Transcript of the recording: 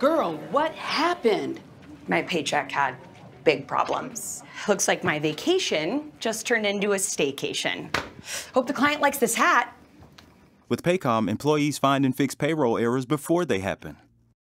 Girl, what happened? My paycheck had big problems. Looks like my vacation just turned into a staycation. Hope the client likes this hat. With Paycom, employees find and fix payroll errors before they happen.